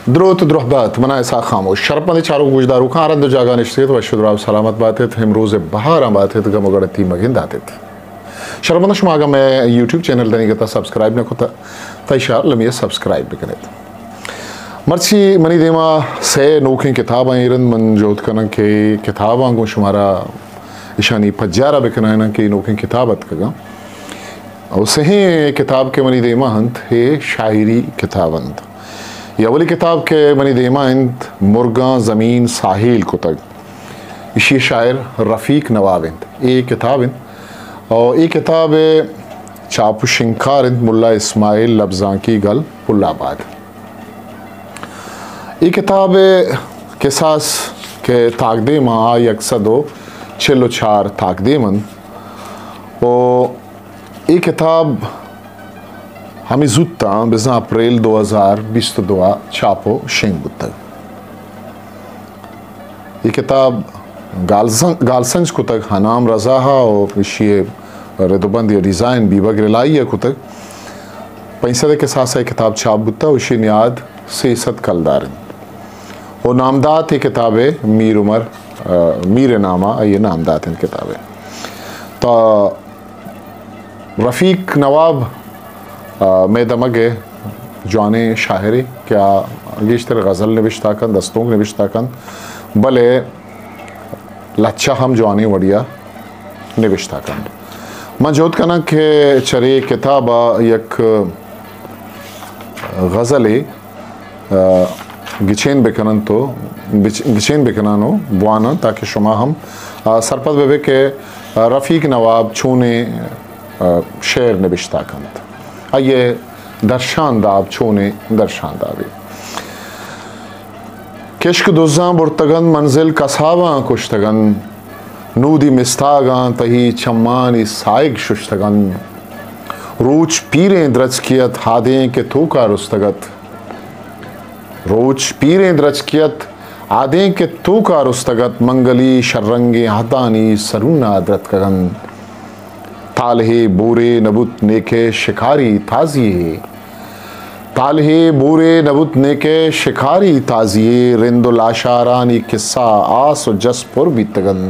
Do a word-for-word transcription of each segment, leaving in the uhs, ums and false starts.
द्रोत द्रोहबात मना ऐसा खामोश शरपंद चारों गुजदारू खारंद जागा निश्चित व शुद्राव सलामत बातें हम रोज़ बहार बातें गमगड़ती मगिंद आते थे शरपंद शुमागा मैं यूट्यूब चैनल दनी कहता सब्सक्राइब न कोता तैशार लमिया सब्सक्राइब भी करे मर्ची मनी देमा से नोखी किताब आयरन मन जोत कन के किताब आंगो शुमारा ईशानी पज्जारा बेकना ना के नोखी किताबत कगा और सही किताब के मनी देमा हंत है शायरी किताबंत ये अवली किताब के मनी देमा इंत मुर्गा ज़मीन साहिल को तक इसी शायर रफ़ीक नवाब इंत ये किताब इंत और ये किताब चापू शिंकार इंत मुल्ला इस्माइल लफ्ज़ां की गल पुल्लाबाद ये किताब के सास के ताकदे माँ यकसदो चिल्लो चार ताकदे मन और ये किताब हमें जुत्ता बिज़ा अप्रैल दो हज़ार बीस तो दुआ छापो शेंग बुत्ता ये किताब गालसन गालसंज को तक हनाम रजा हा और इशिए रेदोबंद ये डिज़ाइन भी वगैरह लाई है को तक पैसे के साथ साथ किताब छाप बुत्ता उशी नियाद से सत कलदार और नामदात ये किताबें मीर उमर मीर नामा ये नामदात इन किताबें तो रफ़ीक नवाब मैं दमगे जाने शायरी क्या गिश्तर गज़ल नविश्ता कन दस्तों नविश्ता कन भले लच्छा हम जाने वड़िया नविश्ता कन मौजूद कना के चरे किताब यक गज़ले गिचेन बेकनन तो गिचेन बेकनानो बुआना ताकि शुमा हम सरपद बेबे के रफ़ीक नवाब छूने शेर नविश्ता कन आइए दर्शान दाब छोने दर्शान दाबे किश्क दुज़ा बुरतगन मंजिल कसावा कुश्तगन नूदी मिस्तागा तही चम्मानी साइग शुश्तगन रोज पीरें द्रज कियत हादें के थूका रुस्तगत रोज पीरें द्रज कियत आदें के थूका रुस्तगत मंगली शर्रंगे हतानी सरूना द्रत कगन तालहे बोरे नबुत नेके शिकारी ताजिए तालहे बोरे नबुत नेके शिकारी ताजिए रिंदुल आशारानी किस्सा आस और जसपुर भी तगन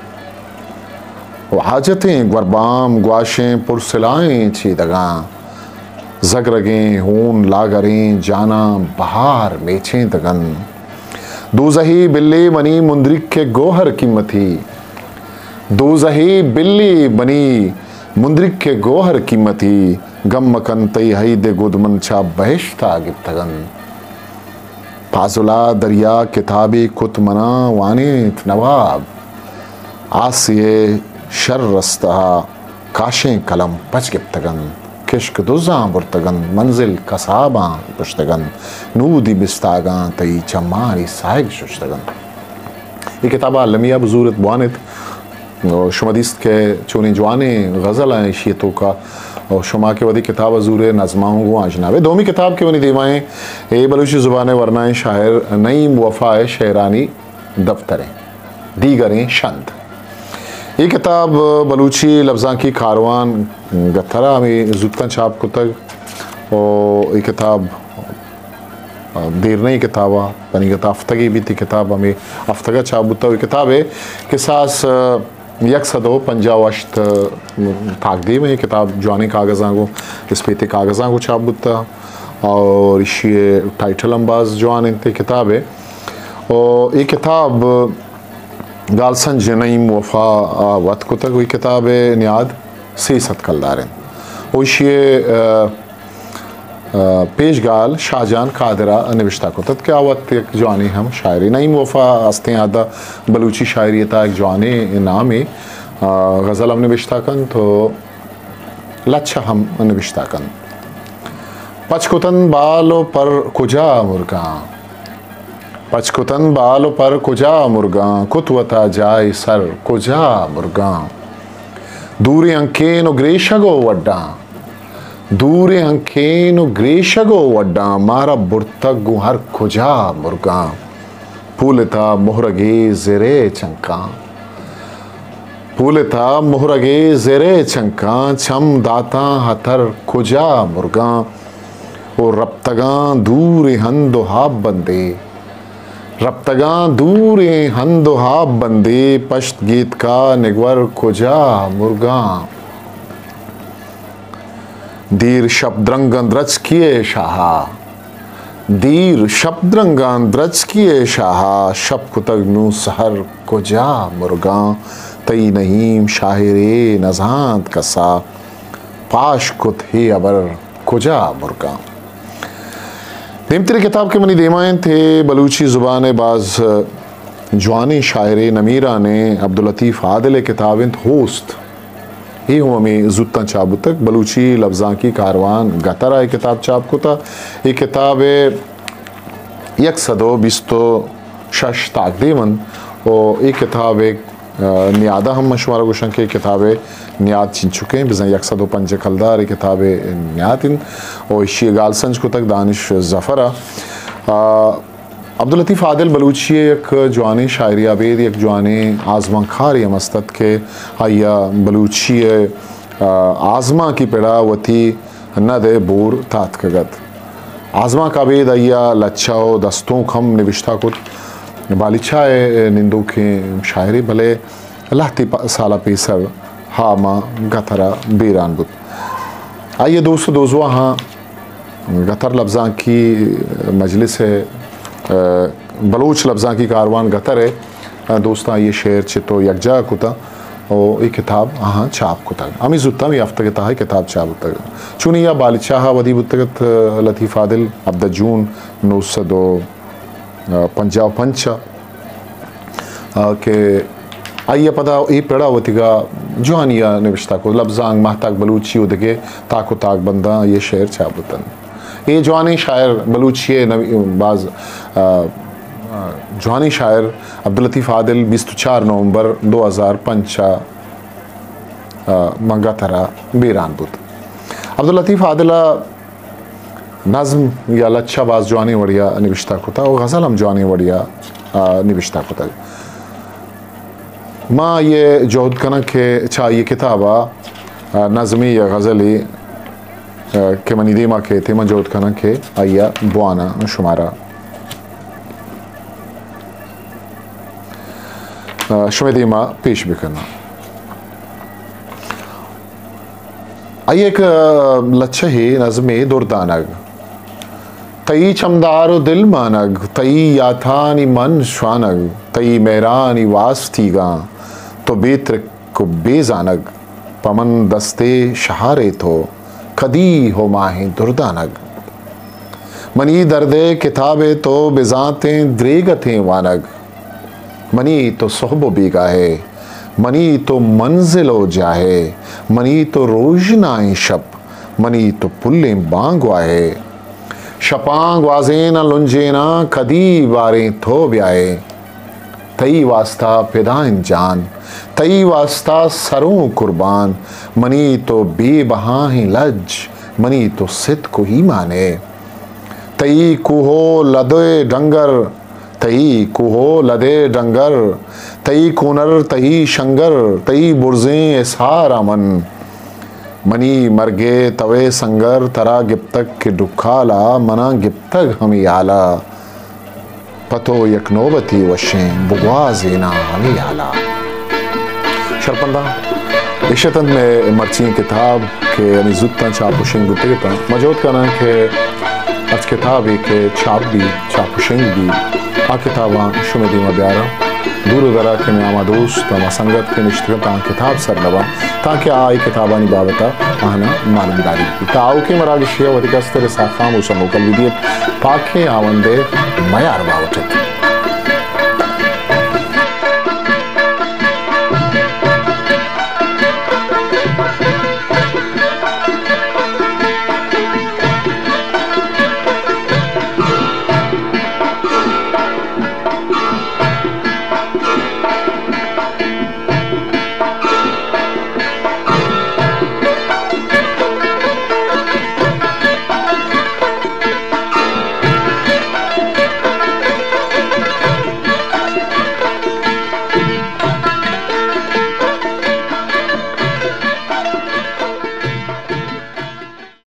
हाजतें गुरबाम ग्वाशें पुरसिलाएं छीदगा जगरगें हून लागरें जाना बहार मेछें तगन दूजही बिल्ली बनी मुंद्रिक के गोहर कीमती दूजही बिल्ली बनी मुंद्रिक के गोहर कीमती गम मकन तई हई दे गुदमन छा बहिश्ता गिफ्तगन फाजुला दरिया किताबी कुतमना वानित नवाब आसिए शर रस्ता काशें कलम पच गिफ्तगन किश्क दुज़ा बुरतगन मंजिल कसाबा पुश्तगन नूदी बिस्तागा तई चम्मारी साइग शुश्तगन ये किताब लमिया बजूरत बुआनित और शुमादिस्त के चुनी जवाने गज़ल हैं शीतों का और शुमा के वदी किताब अजूर नज़माओं को आजनावे दोमी किताब के वनी दीवाएँ ए बलूची ज़ुबान वरनाएँ शायर नईम वफ़ाए शेरानी दफ्तरें दीगरें शंद ये किताब बलूची लफ्ज़ां की कारवान गथरा में जुत्ता छाप को तक और ये किताब देर नहीं किताबा बनी गता हफ्तगी भी थी किताब हमें हफ्तगा छाप बुता हुई किताब है कि सास यकसदो पंजावश्त ताकदी में किताब जाने कागज़ां को इस पे कागज़ां को छाप बुता और इसी टाइटल अंबाज जवान इंते किताब है और ये किताब गालसन जनईम वफ़ा वत को तक हुई किताब है नियाद सी सत कलदार और इसी पेश गाल शाहजहान कादरा नविश्ता को तद क्या वक्त एक जवानी हम शायरी नईम वफ़ा हस्ते आदा बलूची शायरीता एक जवानी नाम है गज़ल हम नविश्ता कन तो लच्छा हम नविश्ता कन पचकुतन बालो पर कुजा मुर्गा पचकुतन बालो पर कुजा मुर्गा कुतवता जाय सर कुजा मुर्गा दूरी अंकेनो ग्रेशगो वड्डा दूरे अंकेनो ग्रेशगो वड्डा मारा बुर्तगु हर खुजा मुर्गा पूलता मोहरगे जेरे चंका पूलता मोहरगे जेरे चंका छम दाता हथर खुजा मुर्गा ओ रब्तगां दूर हंदो हाब बंदे, रब्तगां दूर हंदो हाब बंदे, पश्त गीत का निगवर कुजा मुर्गा। दीर शब्दरंगन द्रच किए शाहा, दीर शब्दरंगन द्रच किए शाहा, शब कुतगनु सहर कुजा मुर्गा। तई नहीम शाहिरे नजांत कसा, पाश कुत ही अबर कुजा मुर्गा। नेमतरी किताब के मनी देमायन थे बलूची ज़ुबान बाज़ जवानी शायरे नमीरा ने अब्दुल लतीफ़ आदिल किताबें होस्ट ही हूँ हमें जुत्ता चाबू तक बलूची लफ्ज़ां की कारवान गतरा एक किताब चाप को था। ये किताब एक सदो बिस्तो शश ताकदीमन और एक किताब एक नियादा हम मशवरा गुशन के किताबें नियाद छिन चुके हैं बिज़ा एक सदो पंच खलदार एक किताबें नियाद इन और इसी गाल संज को तक दानिश ज़फ़रा। अब्दुल लतीफ़ आदिल बलूची एक जवानी शायरी आबेद एक जवानी आज़मा खार या मस्तद के आया बलूची आज़मा की पेड़ा वती न दे बोर तात कगत आज़मा का बेद आया लच्छाओ दस्तों खम निविश्ता कुत बालिछा निंदो के शायरी भले लाती साला पेसर हामा गथरा बेरान बुत। आइए दोस्तों दोस्तों हाँ गतर लफ्ज़ां की मजलिस है, बलूच लफ्ज़ां की कारवान गतर है दोस्ता। ये शेर चितो यकजा कुता और ये किताब हाँ चाप कुता अमी जुत्ता में हफ्ता किता है किताब चाप तक चुनी या बालिशाह वदी बुतगत लतीफ़ आदिल अब्द जून नौ सौ दो पंजाब पंचा के आइए पता ये पेड़ा वतिगा जवानिया निविश्ता को लफ्ज़ांग महताक बलूची उदगे ताको ताक बंदा ये शेर चाबुतन। ये जवानी शायर बलूची बाज़ जवानी शायर अब्दुल लतीफ़ आदिल बीस चार नवंबर दो हज़ार पंचा मंगा तरा बेरान बुत। अब्दुल लतीफ़ आदिला नज़म या लच्छा बाज़ जवानी वड़िया निविश्ता को था और गज़ल हम जवानी वड़िया निविश्ता को था। माँ ये जोहद कना के चा ये किताबा नज़मी या गज़ली के मनी दीमा के थे मैं जोहद कना के आया बुआना शुमारा शुमे दीमा पेश भी करना। आइए एक लच्छा ही नज़मे दुर्दानग तई चमदारो दिल मानग तई याथानी मन श्वानग तई मेहरानी वास्तीगा तो बेत्र को बेजानग पमन दस्ते शहारे तो कदी हो माहे दुर्दानग मनी दर्दे किताबे तो बेजातें द्रेगतें वानग मनी तो सोहबो बीगाहे मनी तो मंजिलो जाहे मनी तो रोशनाए शब मनी तो पुल्ले बांगवाए शपांग वाजेना लुंजेना कदी वारे थो ब्याए तई वास्ता पिदाइन जान तई वास्ता सरों कुर्बान मनी तो बेबहा ही लज मनी तो सिद्ध को ही माने तई कुहो लदे डंगर तई कुहो लदे डंगर तई कुनर तई शंगर तई बुर्जें एसार अमन मनी मरगे तवे संगर तरा गिप्तक के दुखाला मना गिप्तक हमी आला पतो यकनोबती वशें बुगवा जेना हमी आला। शरपंदा इशतन में मर्ची किताब के अनिजुत्ता चापुशिंग गुतेता मजोद करना के आज किताब के छाप भी चापुशिंग भी आ किताबा शुमेदी में ब्यारा दूर दरा के नामा दोस्त मा संगत के निश्चित ता किताब सर नवा ताकि आई किताबानी बाबता आना मालूमदारी ताऊ के मरागिशिया वतिकस्तर साफा मुसमो कल विदियत पाके आवंदे मयार बावटत।